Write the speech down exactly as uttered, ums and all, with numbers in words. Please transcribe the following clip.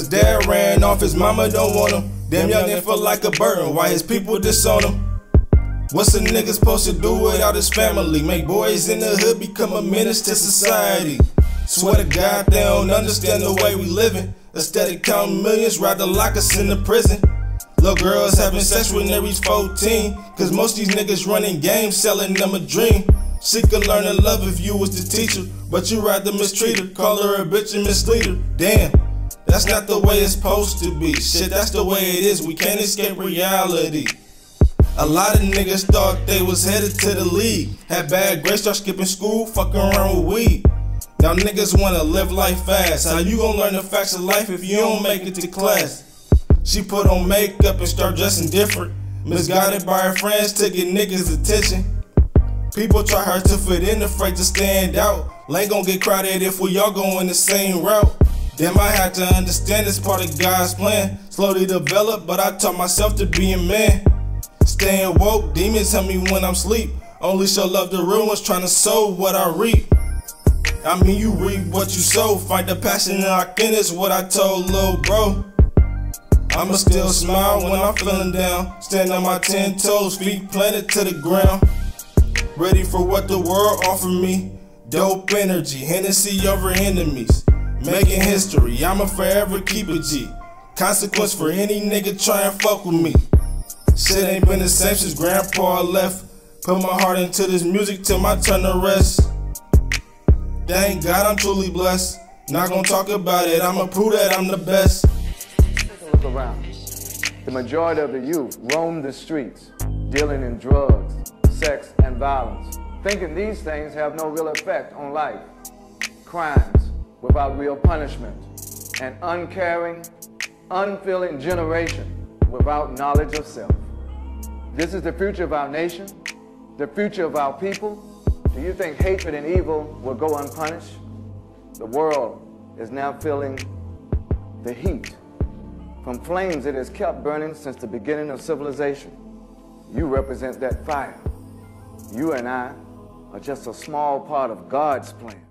Cause dad ran off, his mama don't want him. Damn youngin' feel like a burden, why his people disown him? What's a nigga supposed to do without his family? Make boys in the hood become a menace to society. Swear to God they don't understand the way we living. Instead of counting millions, rather lock us in the prison. Little girls having sex when they reach fourteen. Cause most these niggas running games, selling them a dream. She could learn to love if you was the teacher, but you rather mistreat her, call her a bitch and mislead her. Damn, that's not the way it's supposed to be. Shit, that's the way it is, we can't escape reality. A lot of niggas thought they was headed to the league. Had bad grades, start skipping school, fucking around with weed. Now niggas wanna live life fast. How you gonna learn the facts of life if you don't make it to class? She put on makeup and start dressing different. Misguided by her friends to get niggas' attention. People try hard to fit in, afraid to stand out. Lane gon' get crowded if we all going the same route. Damn, I had to understand it's part of God's plan. Slowly develop, but I taught myself to be a man. Staying woke, demons tell me when I'm asleep. Only show love to real ones, trying to sow what I reap. I mean, you reap what you sow. Find the passion and lock in, is what I told lil' bro. I'ma still smile when I'm feeling down. Stand on my ten toes, feet planted to the ground. Ready for what the world offer me. Dope energy, Hennessy over enemies. Making history, I'ma forever keep it G. Consequence for any nigga try and fuck with me. Shit ain't been the same since grandpa left. Put my heart into this music till my turn to rest. Thank God I'm truly blessed. Not gonna talk about it, I'ma prove that I'm the best. Take a look around. The majority of the youth roam the streets, dealing in drugs, sex, and violence, thinking these things have no real effect on life. Crimes without real punishment. An uncaring, unfeeling generation without knowledge of self. This is the future of our nation, the future of our people. Do you think hatred and evil will go unpunished? The world is now feeling the heat from flames it has kept burning since the beginning of civilization. You represent that fire. You and I are just a small part of God's plan.